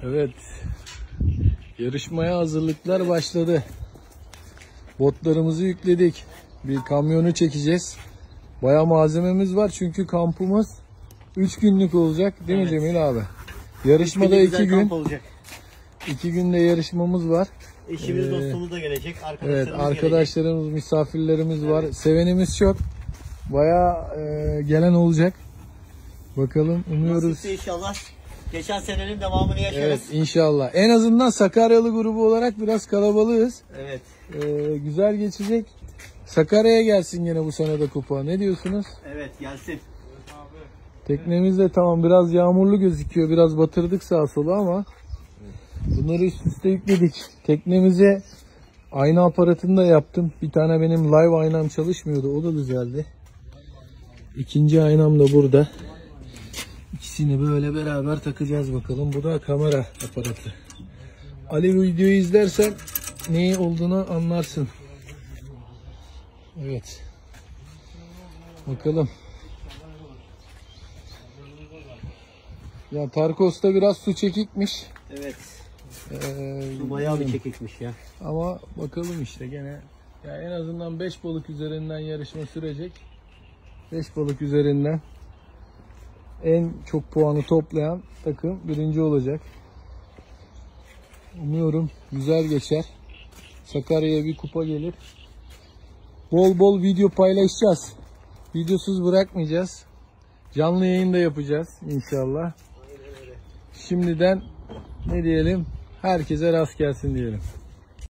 Evet. Yarışmaya hazırlıklar başladı. Botlarımızı yükledik. Bir kamyonu çekeceğiz. Bayağı malzememiz var çünkü kampımız 3 günlük olacak değil mi Cemil abi? Yarışmada 2 gün. 2 günde yarışmamız var. Eşimiz dostumuz da gelecek. Evet, arkadaşlarımız, gelecek. Misafirlerimiz var. Sevenimiz çok. Bayağı gelen olacak. Bakalım, umuyoruz. Nasipse inşallah geçen senenin devamını yaşarız. Evet, inşallah. En azından Sakaryalı grubu olarak biraz kalabalığız. Evet. Güzel geçecek. Sakarya'ya gelsin yine bu sene de kupa. Ne diyorsunuz? Evet, gelsin. Teknemiz de tamam, biraz yağmurlu gözüküyor. Biraz batırdık sağa sola ama bunları üst üste yükledik. Teknemize ayna aparatını da yaptım. Bir tane benim live aynam çalışmıyordu. O da düzeldi. İkinci aynam da burada. İkisini böyle beraber takacağız bakalım. Bu da kamera aparatı. Ali, videoyu izlersen neyi olduğunu anlarsın. Evet. Bakalım. Ya Tarkos'ta biraz su çekikmiş. Evet. Su bayağı bir çekikmiş ya. Ama bakalım işte gene. Ya en azından 5 balık üzerinden yarışma sürecek. 5 balık üzerinden en çok puanı toplayan takım birinci olacak. Umuyorum güzel geçer. Sakarya'ya bir kupa gelir. Bol bol video paylaşacağız. Videosuz bırakmayacağız. Canlı yayın da yapacağız inşallah. Şimdiden ne diyelim? Herkese rast gelsin diyelim.